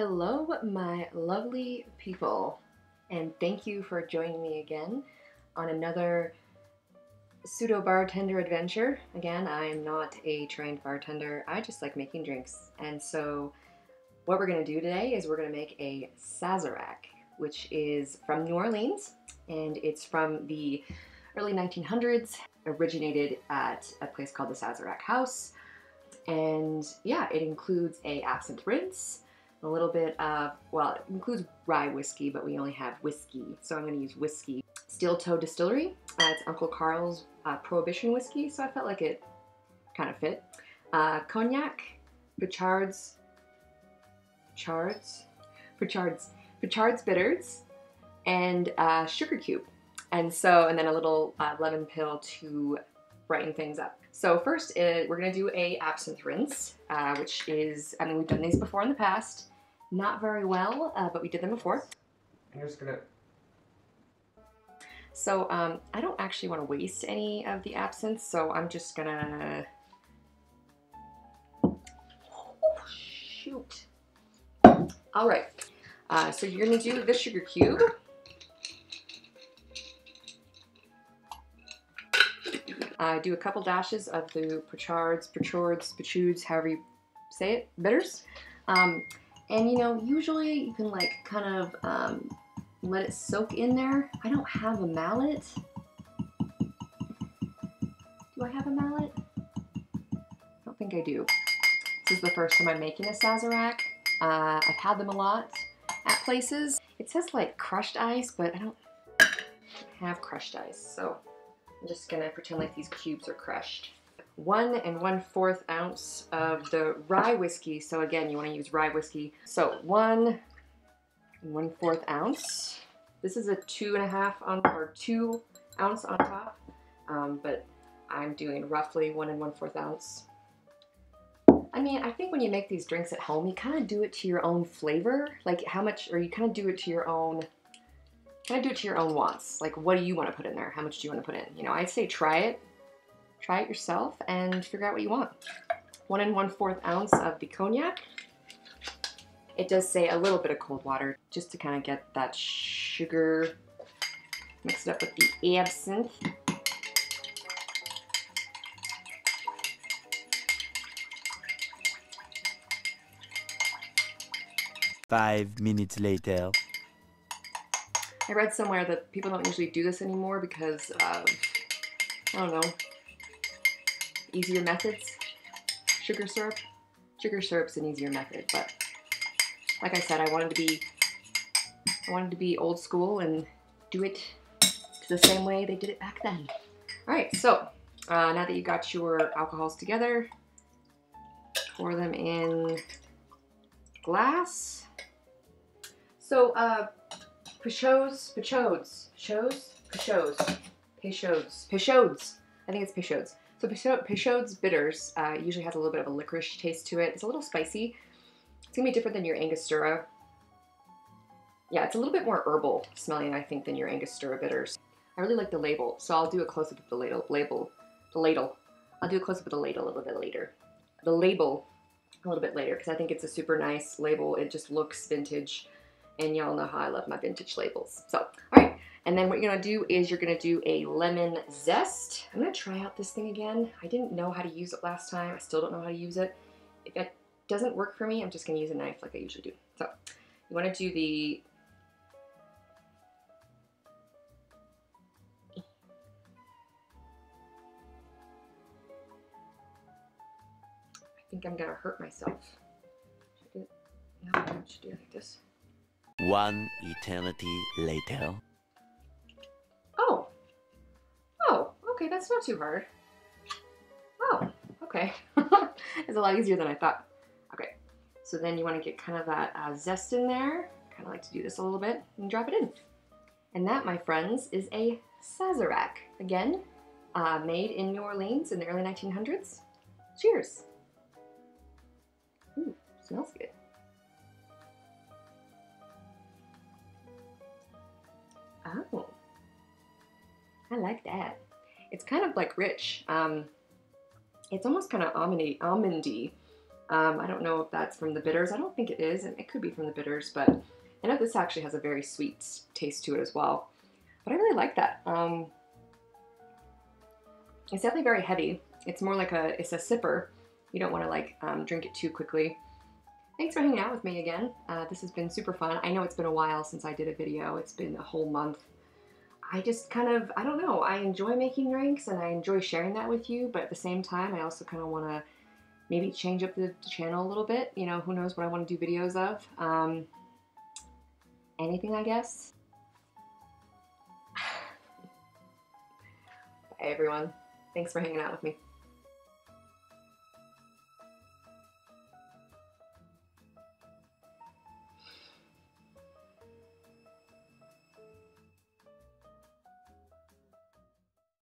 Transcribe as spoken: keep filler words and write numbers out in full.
Hello, my lovely people, and thank you for joining me again on another pseudo bartender adventure. Again, I'm not a trained bartender. I just like making drinks. And so what we're going to do today is we're going to make a Sazerac, which is from New Orleans, and it's from the early nineteen hundreds, originated at a place called the Sazerac House. And yeah, it includes a absinthe rinse, a little bit of, well, it includes rye whiskey, but we only have whiskey, so I'm going to use whiskey. Steel Toe Distillery, uh, it's Uncle Carl's uh, Prohibition whiskey, so I felt like it kind of fit. Uh, Cognac, Peychaud's, Peychaud's, Peychaud's, Peychaud's bitters, and uh, sugar cube. And so, and then a little uh, lemon pill to brighten things up. So first, uh, we're gonna do a absinthe rinse, uh, which is, I mean, we've done these before in the past. Not very well, uh, but we did them before. I'm just gonna... So um, I don't actually want to waste any of the absinthe, so I'm just gonna... Oh, shoot. All right, uh, so you're gonna do the sugar cube. Uh, do a couple dashes of the Peychaud's, Peychaud's, Peychaud's, however you say it, bitters. Um, and you know, usually you can like kind of um, let it soak in there. I don't have a mallet. Do I have a mallet? I don't think I do. This is the first time I'm making a Sazerac. Uh, I've had them a lot at places. It says like crushed ice, but I don't have crushed ice, so I'm just gonna pretend like these cubes are crushed. One and one fourth ounce of the rye whiskey. So again, you wanna use rye whiskey. So one and one fourth ounce. This is a two and a half on, or two ounce on top, um, but I'm doing roughly one and one fourth ounce. I mean, I think when you make these drinks at home, you kind of do it to your own flavor, like how much, or you kind of do it to your own. Kind of do it to your own wants. Like, what do you want to put in there? How much do you want to put in? You know, I'd say try it. Try it yourself and figure out what you want. One and one fourth ounce of the cognac. It does say a little bit of cold water just to kind of get that sugar. Mix it up with the absinthe. Five minutes later. I read somewhere that people don't usually do this anymore because of, I don't know, easier methods. Sugar syrup. Sugar syrup's an easier method, but like I said, I wanted to be, I wanted to be old school and do it the same way they did it back then. All right, so uh, now that you got your alcohols together, pour them in glass. So, uh, Peychaud's, Peychaud's, Peychaud's, Peychaud's, Peychaud's, Peychaud's. I think it's Peychaud's. So Peychaud, Peychaud's bitters uh, usually has a little bit of a licorice taste to it. It's a little spicy. It's gonna be different than your Angostura. Yeah, it's a little bit more herbal smelling, I think, than your Angostura bitters. I really like the label, so I'll do a close-up of the ladle. Label, the ladle. I'll do a close-up of the ladle a little bit later. The label a little bit later because I think it's a super nice label. It just looks vintage. And y'all know how I love my vintage labels. So, all right. And then what you're gonna do is you're gonna do a lemon zest. I'm gonna try out this thing again. I didn't know how to use it last time. I still don't know how to use it. If it doesn't work for me, I'm just gonna use a knife like I usually do. So, you wanna do the I think I'm gonna hurt myself. Should I do it? No, I should do it like this. One eternity later. Oh. Oh, okay, that's not too hard. Oh, okay. It's a lot easier than I thought. Okay, so then you want to get kind of that uh, zest in there. Kind of like to do this a little bit and drop it in. And that, my friends, is a Sazerac. Again, uh, made in New Orleans in the early nineteen hundreds. Cheers. Ooh, smells good. Oh, I like that. It's kind of like rich. Um, it's almost kind of almondy, almondy. Um, I don't know if that's from the bitters. I don't think it is. It could be from the bitters, but I know this actually has a very sweet taste to it as well. But I really like that. Um, it's definitely very heavy. It's more like a, it's a sipper. You don't want to like um, drink it too quickly. Thanks for hanging out with me again. Uh, this has been super fun. I know it's been a while since I did a video. It's been a whole month. I just kind of, I don't know, I enjoy making drinks and I enjoy sharing that with you, but at the same time, I also kind of want to maybe change up the channel a little bit. You know, who knows what I want to do videos of. Um, anything, I guess. Bye, everyone. Thanks for hanging out with me.